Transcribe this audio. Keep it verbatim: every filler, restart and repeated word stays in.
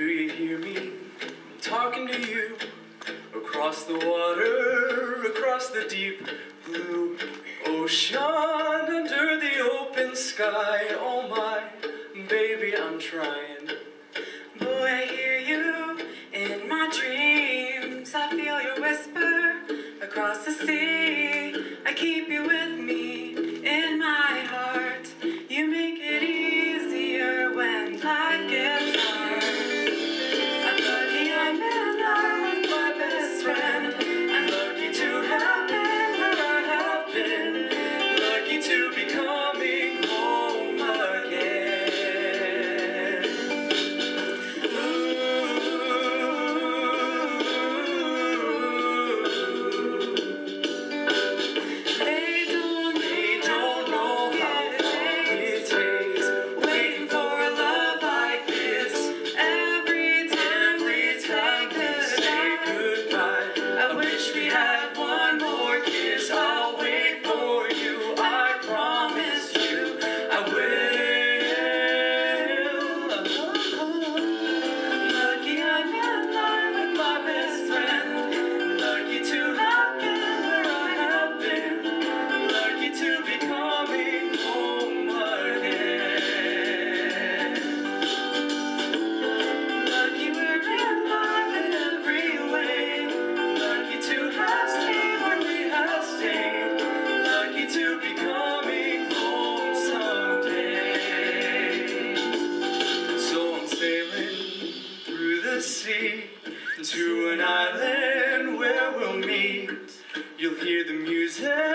Do you hear me? I'm talking to you. Across the water, across the deep blue ocean, under the open sky. Oh my, baby, I'm trying. Boy, I hear you in my dreams. I feel your whisper across the sea. I keep you with me in my heart. You make it easier when life gets hard. I'm lucky I'm in love with my best friend. I'm lucky to have been where I have been. Lucky to be coming home again. They don't, they don't know how it takes, waiting for a love like this. Every time we take the say goodbye, I wish we had one more kiss. I'll wait for you, I promise you, I will. Lucky I'm in love with my best friend. Lucky to have been where I have been. Lucky to be coming home again. Lucky we're in love in every way. Lucky to have stayed where we have stayed. Lucky to be coming home someday. So I'm sailing through the sea to an island where we'll meet. You'll hear the music